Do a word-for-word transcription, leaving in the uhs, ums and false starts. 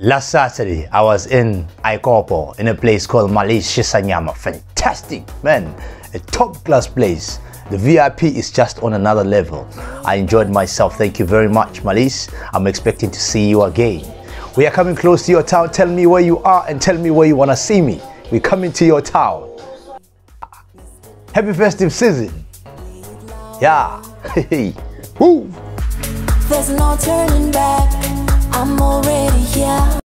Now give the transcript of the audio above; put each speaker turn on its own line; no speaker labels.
Last Saturday, I was in Ikopo in a place called Malis Shisanyama. Fantastic, man. A top-class place. The V I P is just on another level. I enjoyed myself. Thank you very much, Malis. I'm expecting to see you again. We are coming close to your town. Tell me where you are and tell me where you want to see me. We're coming to your town. Happy festive season. Yeah. Woo.
There's no turning back. I'm already here.